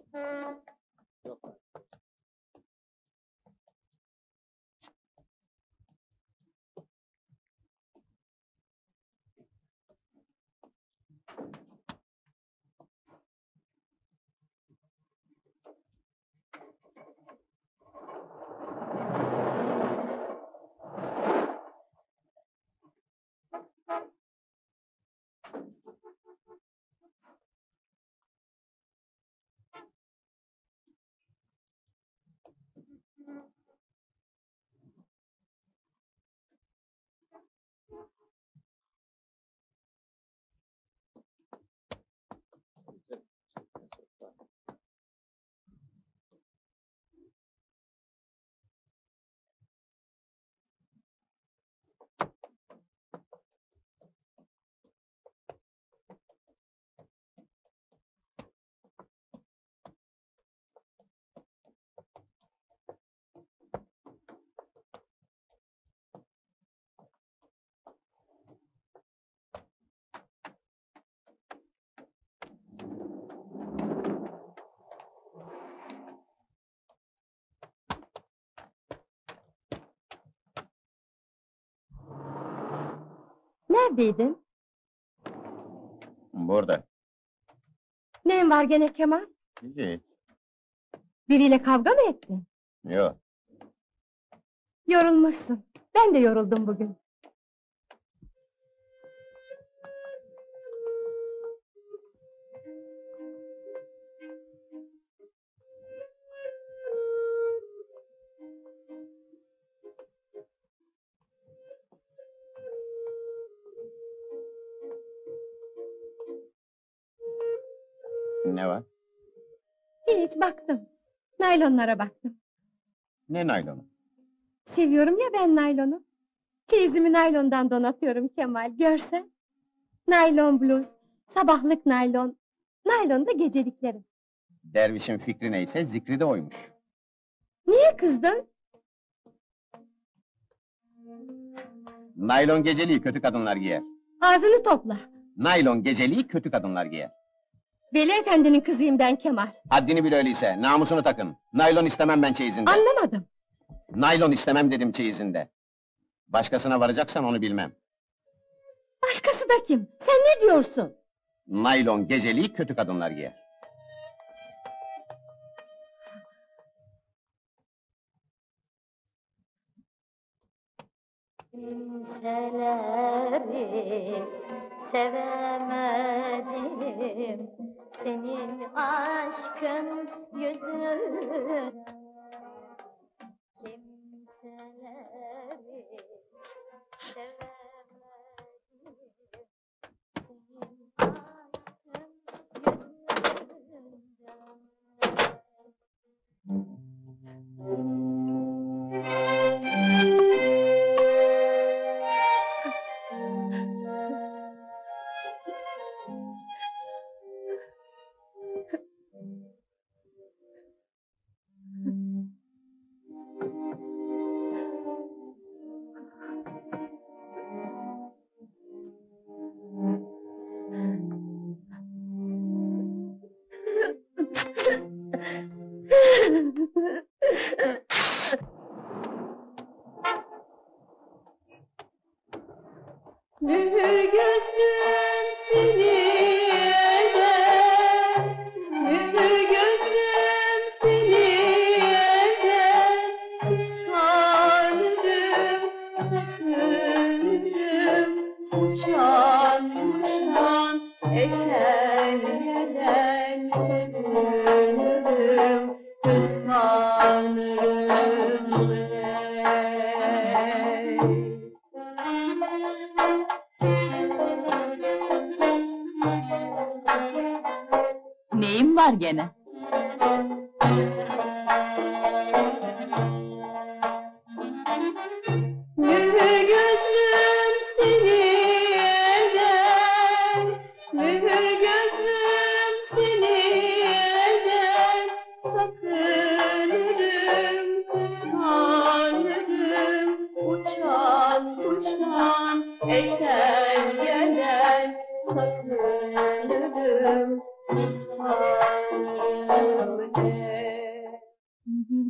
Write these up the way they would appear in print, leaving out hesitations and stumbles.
Yok. Neredeydin? Burada. Neyin var gene Kemal? Hiç. Biriyle kavga mı ettin? Yok. Yorulmuşsun. Ben de yoruldum bugün. Ne var? Hiç baktım. Naylonlara baktım. Ne naylonu? Seviyorum ya ben naylonu. Çeyizimi naylondan donatıyorum Kemal, görsen. Naylon bluz, sabahlık naylon. Naylon da geceliklerim. Dervişin fikri neyse zikri de oymuş. Niye kızdın? Naylon geceliği kötü kadınlar giyer. Ağzını topla. Naylon geceliği kötü kadınlar giyer. Veli Efendi'nin kızıyım ben Kemal. Haddini bil öyleyse, namusunu takın. Naylon istemem ben çeyizinde. Anlamadım. Naylon istemem dedim çeyizinde. Başkasına varacaksan onu bilmem. Başkası da kim? Sen ne diyorsun? Naylon geceliği kötü kadınlar giyer. Kimseleri sevemedim, senin aşkın yüzünden. Kimseleri sevemedim, senin aşkın yüzünden. Mühür gözlüm seni eder, mühür gözlüm seni eder. Kıskanırım, sakınırım, uçan kuştan esen yerden sakınırım, kıskanırım ey. Neyin var gene? Mühür gözlüm seni eder, mühür gözlüm seni eder. Sakınırım, kıskanırım, uçan kuştan esen yerden sakınırım, kıskanırım.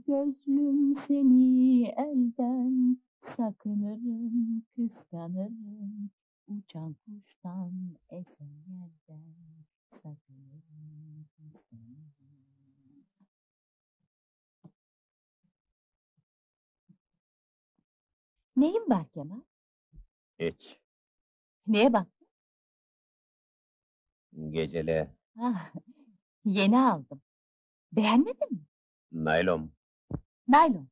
gözlüm seni elden sakınırım, kıskanırım. Uçan kuştan esen yerden sakınırım, kıskanırım. Neyin var Kemal? Hiç. Neye bak? Gecele Ah, yeni aldım. Beğenmedin mi? naylon. Naylon.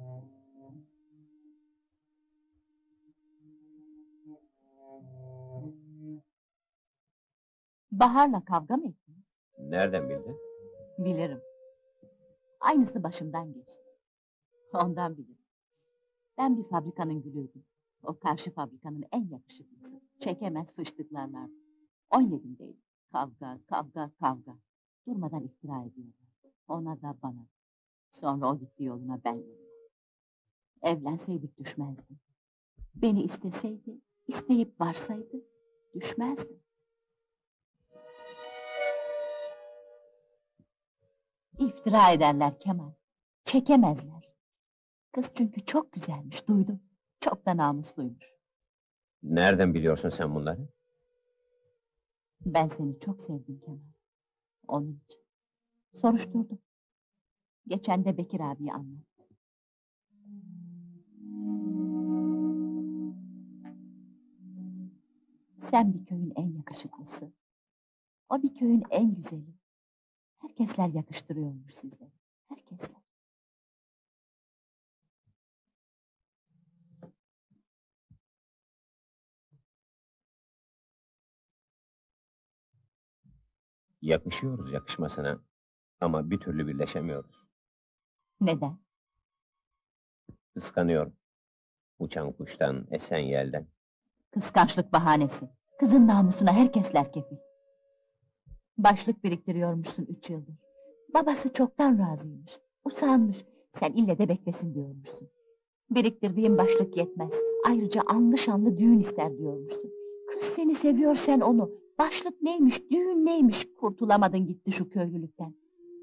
Bahar'la kavga mı ettiniz? Nereden bildin? Bilirim. Aynısı başımdan geçti. Ondan bilirim. Ben bir fabrikanın gülüydüm. O karşı fabrikanın en yakışıklısı. Çekemez fıştıklarlardı. 17'imdeydim. Kavga, kavga, kavga. Durmadan iftira ediyorlardı. Ona da bana. Sonra o gitti yoluna, ben yoluma. Evlenseydik düşmezdim. Beni isteseydi, isteyip varsaydı, düşmezdim. İftira ederler Kemal. Çekemezler. Kız çünkü çok güzelmiş, duydum. Çok da namusluymuş. Nereden biliyorsun sen bunları? Ben seni çok sevdim Kemal. Onun için. Soruşturdum. Geçen de Bekir abiye anlattı. Sen bir köyün en yakışıklısı. O bir köyün en güzeli. Herkesler yakıştırıyormuş sizleri. Herkesler. Yakışıyoruz yakışmasına. Ama bir türlü birleşemiyoruz. Neden? Kıskanıyorum. Uçan kuştan, esen yelden. Kıskançlık bahanesi. Kızın namusuna herkesler kefil. Başlık biriktiriyormuşsun 3 yıldır. Babası çoktan razıymış. Usanmış. Sen ille de beklesin diyormuşsun. Biriktirdiğin başlık yetmez. Ayrıca anlı şanlı düğün ister diyormuşsun. Kız seni seviyor, sen onu. Başlık neymiş, düğün neymiş? Kurtulamadın gitti şu köylülükten.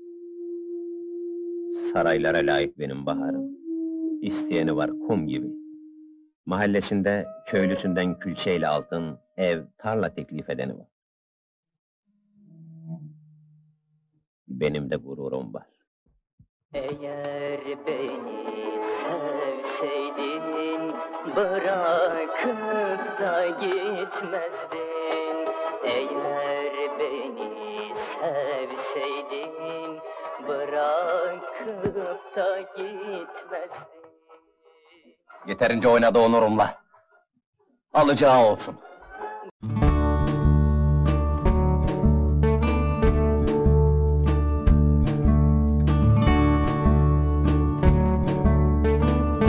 Saraylara layık benim baharım. İsteyeni var kum gibi. Mahallesinde köylüsünden külçeyle altın, ev, tarla teklif edeni var. Benim de gururum var. Eğer beni sevseydin, bırakıp da gitmezdin. Eğer beni sevseydin, bırakıp da gitmezdin. Yeterince oynadı onurumla. Alacağı olsun.